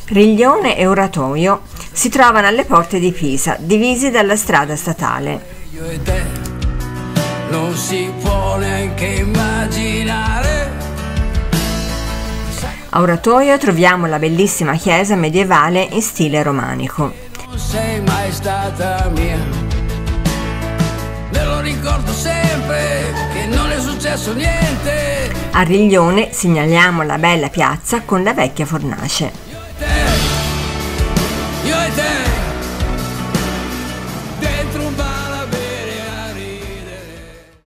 Riglione e Oratoio si trovano alle porte di Pisa, divisi dalla strada statale. Io e te non si può neanche immaginare. A Oratoio troviamo la bellissima chiesa medievale in stile romanico. Non sei mai stata mia, me lo ricordo sempre che non è successo niente. A Riglione segnaliamo la bella piazza con la vecchia fornace.